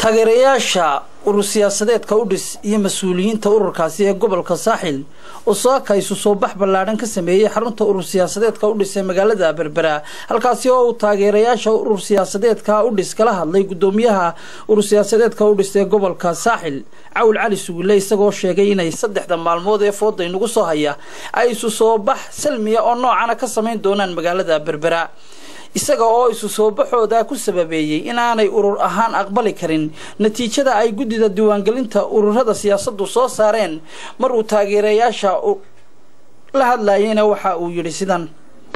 taageerayaasha urur siyaasadeedka u dhis iyo mas'uuliyiinta ururkaasi ee gobolka Saaxil oo soo isu soo bax ballaaran ka sameeyay xarunta urur siyaasadeedka u dhis ee magaalada Berbera halkaasi oo taageerayaasha urur siyaasadeedka u dhis kala hadlay gudoomiyaha urur siyaasadeedka u dhis ee gobolka Saaxil Cawl Cali Suguule isagoo sheegay inay 3 maalmood ee fooday nagu soo haya ay isu soo bax salmiya oo noocana ka sameyn doonaan magaalada Berbera isaga oo isu soo baxooda ku sababeeyay in aanay urur ahaan aqbali karin natiijada ay gudida diiwaangelinta ururada siyaasaddu soo saareen mar uu taageerayaasha la hadlayeen waxa uu yiri sidan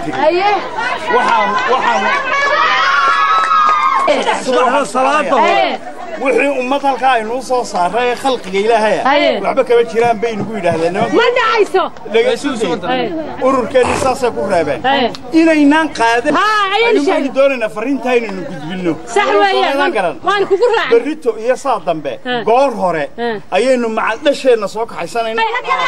waxaan salaada wixii ummad halka ay noo soo saaray khalqiga Ilaahay waxba kaba jiraan bay nagu yiraahdeen ma dhacayso ururkeena saasay ku reebeen inaynaan qaadan aynu doonayna fariinta inaynu gudbino sax weeyaan waan kugu raacay berrito iyo saa dambe goor hore ayaynu macadasheena soo kaxaysanayna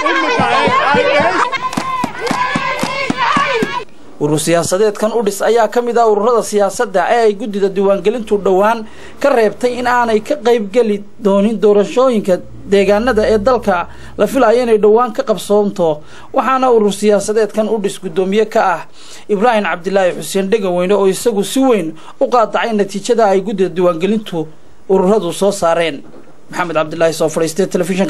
urur siyaasadeedkan u dhis ayaa kamid ah ururada siyaasadda ee ay gudida diiwaangelintu dhawaan ka reebtay in aanay ka qayb gali doonin doorashooyinka deegaanada ee dalka la filayo inay dhawaan ka qabsoonto waxaana urur siyaasadeedkan u dhis gudoomiye ka ah Ibrahim Cabdilaahi Xuseen Dhegaweyne oo isagu si weyn u qaadacay natiijada ay gudida diiwaangelintu ururadu soo saareen Maxamed Cabdilaahi soo fariistay telefishinka